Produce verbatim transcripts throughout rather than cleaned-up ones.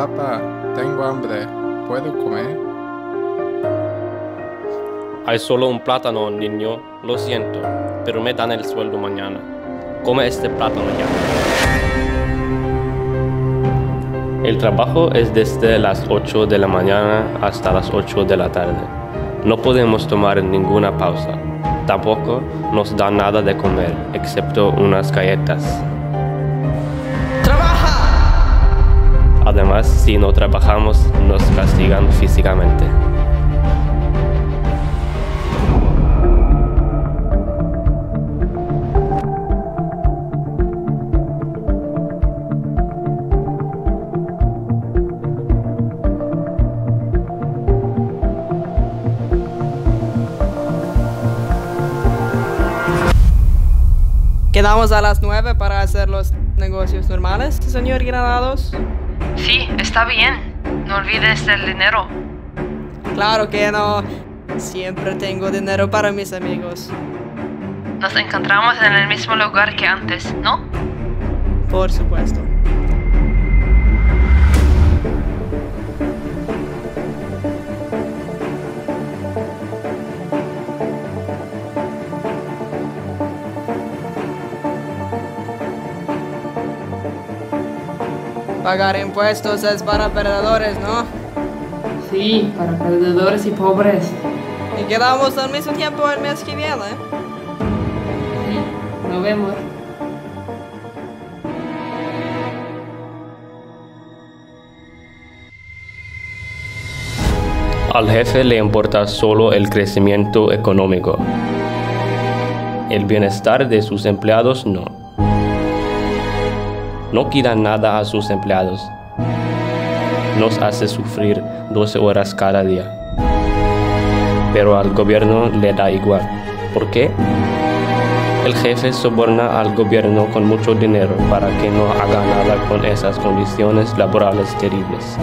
Papá, tengo hambre. ¿Puedo comer? Hay solo un plátano, niño. Lo siento, pero me dan el sueldo mañana. Come este plátano ya. El trabajo es desde las ocho de la mañana hasta las ocho de la tarde. No podemos tomar ninguna pausa. Tampoco nos dan nada de comer, excepto unas galletas. ¡Trabaja! Además, si no trabajamos, nos castigan físicamente. ¿Quedamos a las nueve para hacer los negocios normales, señor Granados? Sí, está bien. No olvides el dinero. Claro que no. Siempre tengo dinero para mis amigos. Nos encontramos en el mismo lugar que antes, ¿no? Por supuesto. Pagar impuestos es para perdedores, ¿no? Sí, para perdedores y pobres. Y quedamos al mismo tiempo el mes que viene. Sí, nos vemos. Al jefe le importa solo el crecimiento económico. El bienestar de sus empleados no. No quita nada a sus empleados. Nos hace sufrir doce horas cada día. Pero al gobierno le da igual. ¿Por qué? El jefe soborna al gobierno con mucho dinero para que no haga nada con esas condiciones laborales terribles.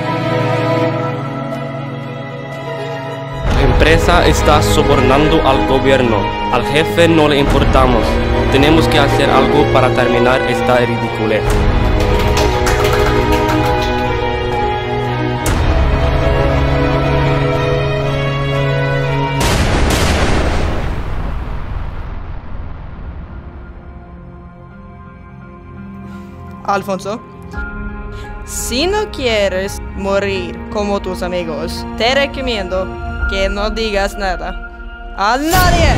La empresa está sobornando al gobierno. Al jefe no le importamos. Tenemos que hacer algo para terminar esta ridiculez. Alfonso, si no quieres morir como tus amigos, te recomiendo que no digas nada a nadie.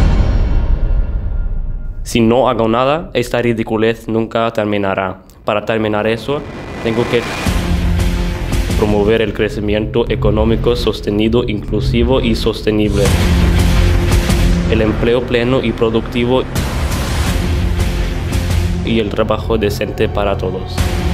Si no hago nada, esta ridiculez nunca terminará. Para terminar eso, tengo que promover el crecimiento económico sostenido, inclusivo y sostenible. El empleo pleno y productivo y el trabajo decente para todos.